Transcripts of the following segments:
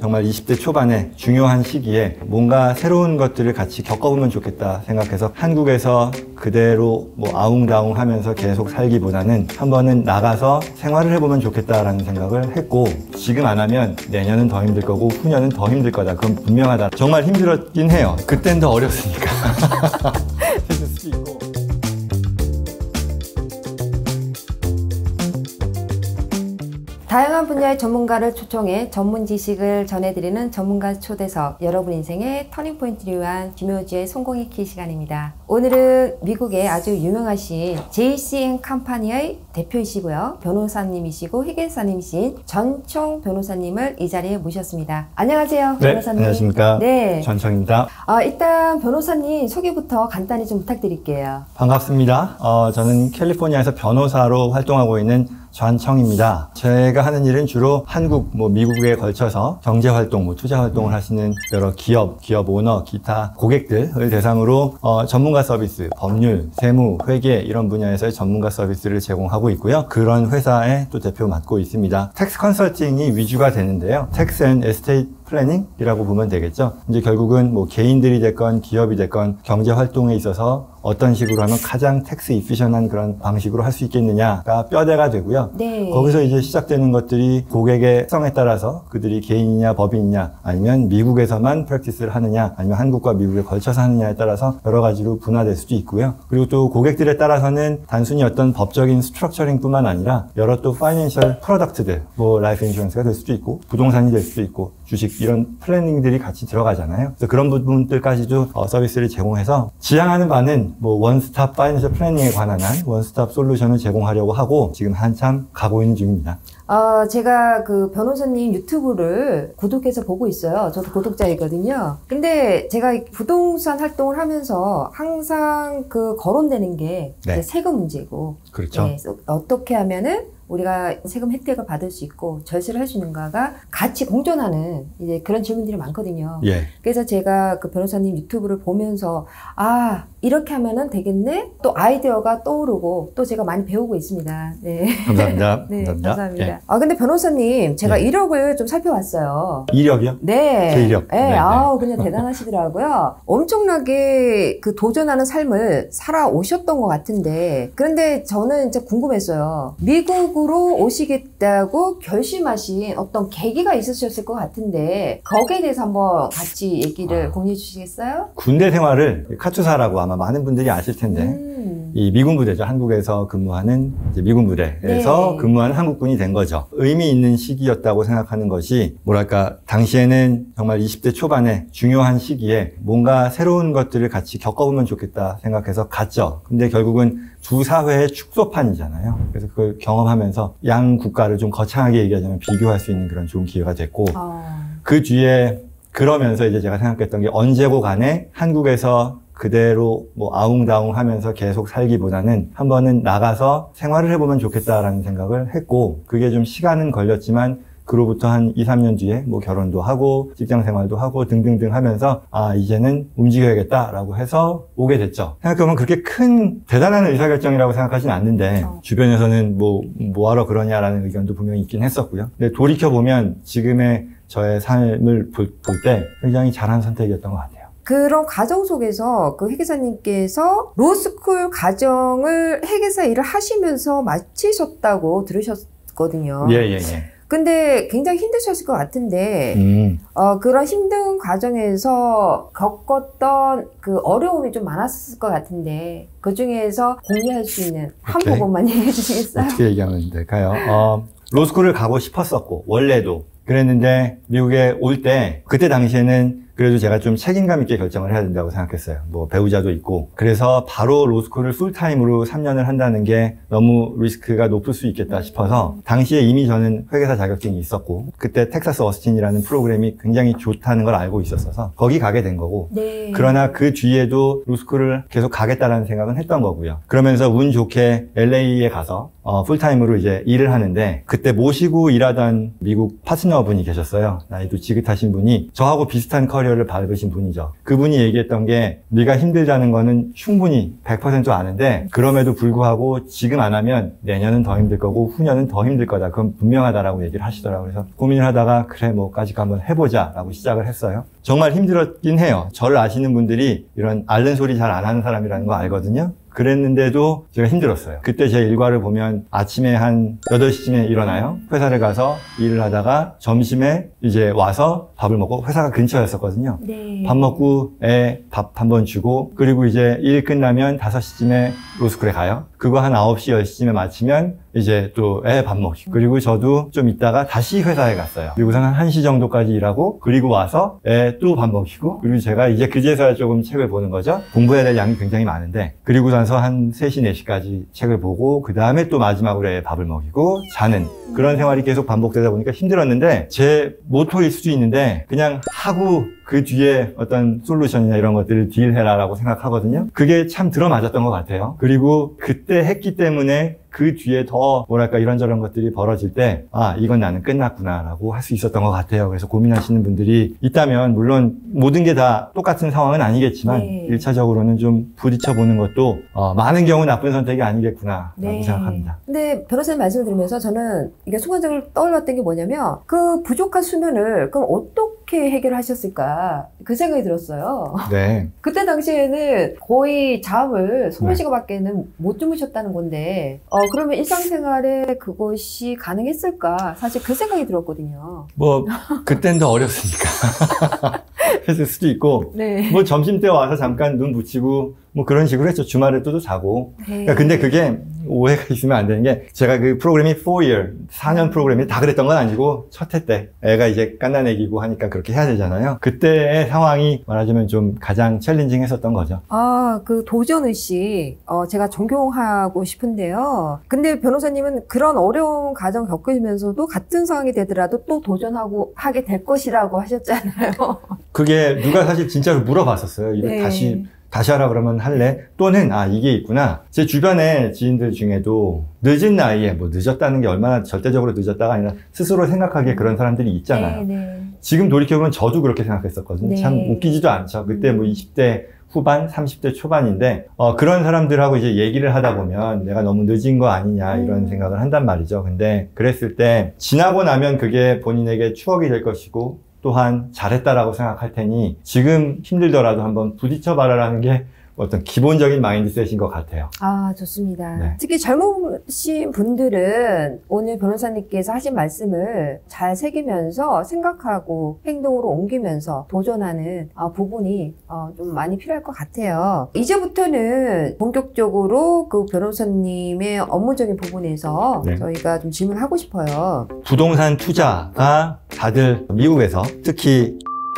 정말 20대 초반에 중요한 시기에 뭔가 새로운 것들을 같이 겪어보면 좋겠다 생각해서 한국에서 그대로 아웅다웅 하면서 계속 살기보다는 한 번은 나가서 생활을 해보면 좋겠다라는 생각을 했고, 지금 안 하면 내년은 더 힘들 거고 후년은 더 힘들 거다. 그건 분명하다. 정말 힘들었긴 해요. 그땐 더 어렸으니까. 했을 수도 있고. 다양한 분야의 전문가를 초청해 전문 지식을 전해드리는 전문가 초대석, 여러분 인생의 터닝포인트를 위한 김효지의 성공의 키 시간입니다. 오늘은 미국의 아주 유명하신 JCN 컴퍼니의 대표이시고요, 변호사님이시고 회계사님이신 전청 변호사님을 이 자리에 모셨습니다. 안녕하세요, 네, 변호사님. 안녕하십니까. 네, 전청입니다. 일단 변호사님 소개부터 간단히 좀 부탁드릴게요. 반갑습니다. 저는 캘리포니아에서 변호사로 활동하고 있는 전청입니다. 제가 하는 일은 주로 한국, 미국에 걸쳐서 경제활동, 투자활동을 하시는 여러 기업 오너, 기타 고객들을 대상으로 전문가 서비스, 법률, 세무, 회계 이런 분야에서의 전문가 서비스를 제공하고 있고요. 그런 회사의 또 대표 맡고 있습니다. 텍스 컨설팅이 위주가 되는데요. 텍스 앤 에스테이트 플래닝이라고 보면 되겠죠. 이제 결국은 개인들이 됐건 기업이 됐건 경제 활동에 있어서 어떤 식으로 하면 가장 텍스 이피션한 그런 방식으로 할 수 있겠느냐가 뼈대가 되고요. 네. 거기서 이제 시작되는 것들이 고객의 특성에 따라서 그들이 개인이냐 법인이냐 아니면 미국에서만 프랙티스를 하느냐 아니면 한국과 미국에 걸쳐서 하느냐에 따라서 여러 가지로 분화될 수도 있고요. 그리고 또 고객들에 따라서는 단순히 어떤 법적인 스트럭처링뿐만 아니라 여러 또 파이낸셜 프로덕트들, 라이프 인슈런스가 될 수도 있고 부동산이 될 수도 있고 주식 이런 플래닝들이 같이 들어가잖아요. 그래서 그런 부분들까지도 서비스를 제공해서 지향하는 바는 원스톱 파이낸셜 플래닝에 관한 원스톱 솔루션을 제공하려고 하고 지금 한참 가고 있는 중입니다. 제가 그 변호사님 유튜브를 구독해서 보고 있어요. 저도 구독자이거든요. 근데 제가 부동산 활동을 하면서 항상 거론되는 게 네. 세금 문제고. 그렇죠. 네, 어떻게 하면은 우리가 세금 혜택을 받을 수 있고 절세를 할 수 있는가가 같이 공존하는 이제 그런 질문들이 많거든요. 예. 그래서 제가 그 변호사님 유튜브를 보면서 이렇게 하면은 되겠네? 또 아이디어가 떠오르고 또 제가 많이 배우고 있습니다. 네. 감사합니다. 네, 감사합니다. 감사합니다. 예. 근데 변호사님, 제가 네. 이력을 좀 살펴봤어요. 이력이요? 네. 제 이력. 네, 네, 그냥 대단하시더라고요. 엄청나게 도전하는 삶을 살아오셨던 것 같은데, 그런데 저는 진짜 궁금했어요. 미국으로 오시겠다고 결심하신 어떤 계기가 있으셨을 것 같은데, 거기에 대해서 한번 같이 얘기를 공유해 주시겠어요? 군대 생활을 카투사라고 아마 많은 분들이 아실 텐데 이 미군 부대죠. 한국에서 근무하는 이제 미군 부대에서 네. 근무하는 한국군이 된 거죠. 의미 있는 시기였다고 생각하는 것이 당시에는 정말 20대 초반에 중요한 시기에 뭔가 새로운 것들을 같이 겪어보면 좋겠다 생각해서 갔죠. 근데 결국은 두 사회의 축소판이잖아요. 그래서 그걸 경험하면서 양 국가를 좀 거창하게 얘기하자면 비교할 수 있는 그런 좋은 기회가 됐고 그 뒤에 그러면서 이제 제가 생각했던 게 언제고 간에 한국에서 그대로 아웅다웅 하면서 계속 살기보다는 한 번은 나가서 생활을 해보면 좋겠다라는 생각을 했고, 그게 좀 시간은 걸렸지만 그로부터 한 2, 3년 뒤에 결혼도 하고 직장 생활도 하고 등등등 하면서 이제는 움직여야겠다라고 해서 오게 됐죠. 생각해보면 그렇게 큰 대단한 의사결정이라고 생각하지는 않는데 주변에서는 뭐하러 그러냐라는 의견도 분명히 있긴 했었고요. 근데 돌이켜보면 지금의 저의 삶을 볼 때 굉장히 잘한 선택이었던 것 같아요. 그런 과정 속에서 그 회계사님께서 로스쿨 과정을 회계사 일을 하시면서 마치셨다고 들으셨거든요. 예. 근데 굉장히 힘드셨을 것 같은데, 그런 힘든 과정에서 겪었던 그 어려움이 좀 많았을 것 같은데, 그 중에서 공유할 수 있는 한 부분만 얘기해 주시겠어요? 어떻게 얘기하면 될까요? 로스쿨을 가고 싶었었고, 원래도. 그랬는데, 미국에 올 때, 그때 당시에는 그래도 제가 좀 책임감 있게 결정을 해야 된다고 생각했어요. 배우자도 있고. 그래서 바로 로스쿨을 풀타임으로 3년을 한다는 게 너무 리스크가 높을 수 있겠다 싶어서 당시에 이미 저는 회계사 자격증이 있었고 그때 텍사스 어스틴이라는 프로그램이 굉장히 좋다는 걸 알고 있었어서 거기 가게 된 거고 네. 그러나 그 뒤에도 로스쿨을 계속 가겠다라는 생각은 했던 거고요. 그러면서 운 좋게 LA에 가서 풀타임으로 이제 일을 하는데 그때 모시고 일하던 미국 파트너분이 계셨어요. 나이도 지긋하신 분이 저하고 비슷한 커리어 커리어를 밟으신 분이죠. 그분이 얘기했던 게 네가 힘들다는 거는 충분히 100% 아는데 그럼에도 불구하고 지금 안 하면 내년은 더 힘들 거고 후년은 더 힘들 거다. 그건 분명하다라고 얘기를 하시더라고요. 그래서 고민을 하다가 그래 뭐까지 한번 해보자 라고 시작을 했어요. 정말 힘들었긴 해요. 저를 아시는 분들이 이런 앓는 소리 잘 안 하는 사람이라는 거 알거든요. 그랬는데도 제가 힘들었어요. 그때 제 일과를 보면 아침에 한 8시쯤에 일어나요. 회사를 가서 일을 하다가 점심에 이제 와서 밥을 먹고 회사가 근처였었거든요. 네. 밥 먹고 애 밥 한번 주고 그리고 이제 일 끝나면 5시쯤에 로스쿨에 가요. 그거 한 9시, 10시쯤에 마치면 이제 또 애 밥 먹고 그리고 저도 좀 있다가 다시 회사에 갔어요. 그리고서는 1시 정도까지 일하고 그리고 와서 애 또 밥 먹이고 그리고 제가 이제 그제서야 조금 책을 보는 거죠. 공부해야 될 양이 굉장히 많은데 그리고 나서 한 3시, 4시까지 책을 보고 그 다음에 또 마지막으로 애 밥을 먹이고 자는 그런 생활이 계속 반복되다 보니까 힘들었는데 제 모토일 수도 있는데 그냥 하고 그 뒤에 어떤 솔루션이나 이런 것들을 딜해라라고 생각하거든요. 그게 참 들어맞았던 것 같아요. 그리고 그때 했기 때문에 그 뒤에 더 뭐랄까 이런저런 것들이 벌어질 때 아 이건 나는 끝났구나 라고 할 수 있었던 것 같아요. 그래서 고민하시는 분들이 있다면 물론 모든 게 다 똑같은 상황은 아니겠지만 네. 1차적으로는 좀 부딪혀보는 것도 많은 경우 나쁜 선택이 아니겠구나 라고 생각합니다. 근데 변호사님 말씀을 들으면서 저는 이게 순간적으로 떠올랐던 게 뭐냐면 그 부족한 수면을 그럼 어떻게 해결하셨을까 그 생각이 들었어요. 네. 그때 당시에는 거의 잠을 소몇 시간밖에는 못 주무셨다는 건데 그러면 일상생활에 그것이 가능했을까 사실 그 생각이 들었거든요. 뭐 그땐 더 어렸으니까 했을 수도 있고 네. 뭐 점심때 와서 잠깐 눈 붙이고 뭐 그런 식으로 했죠. 주말에 또 자고. 네. 그러니까 근데 그게 오해가 있으면 안 되는 게 제가 그 프로그램이 4year, 4년 프로그램이 다 그랬던 건 아니고 첫 해 때 애가 이제 갓난애기고 하니까 그렇게 해야 되잖아요. 그때의 상황이 말하자면 좀 가장 챌린징 했었던 거죠. 그 도전의식 제가 존경하고 싶은데요. 근데 변호사님은 그런 어려운 과정 겪으시면서도 같은 상황이 되더라도 또 도전하고 하게 될 것이라고 하셨잖아요. 그게 누가 사실 진짜로 물어봤었어요. 이거 네. 다시 하라 그러면 할래? 또는 이게 있구나. 제 주변의 지인들 중에도 늦은 나이에 뭐 늦었다는 게 얼마나 절대적으로 늦었다가 아니라 스스로 생각하기에 그런 사람들이 있잖아요. 네. 지금 돌이켜보면 저도 그렇게 생각했었거든요. 네. 참 웃기지도 않죠. 그때 뭐 20대 후반, 30대 초반인데 그런 사람들하고 이제 얘기를 하다 보면 내가 너무 늦은 거 아니냐 이런 생각을 한단 말이죠. 근데 그랬을 때 지나고 나면 그게 본인에게 추억이 될 것이고 또한 잘했다라고 생각할 테니 지금 힘들더라도 한번 부딪혀봐라라는 게 어떤 기본적인 마인드셋인 것 같아요. 좋습니다. 네. 특히 젊으신 분들은 오늘 변호사님께서 하신 말씀을 잘 새기면서 생각하고 행동으로 옮기면서 도전하는 부분이 좀 많이 필요할 것 같아요. 이제부터는 본격적으로 그 변호사님의 업무적인 부분에서 네. 저희가 좀 질문하고 싶어요. 부동산 투자가 다들 미국에서 특히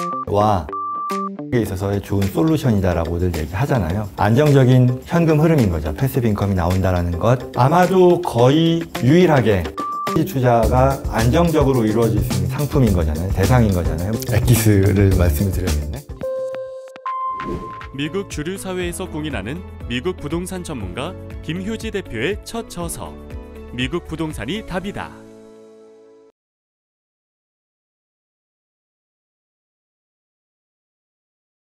에 있어서의 좋은 솔루션이다라고들 얘기하잖아요. 안정적인 현금 흐름인 거죠. 패시브 인컴이 나온다라는 것. 아마도 거의 유일하게 투자가 안정적으로 이루어질 수 있는 상품인 거잖아요. 대상인 거잖아요. 엑기스를 말씀을 드려야겠네. 미국 주류 사회에서 공인하는 미국 부동산 전문가 김효지 대표의 첫 저서 미국 부동산이 답이다.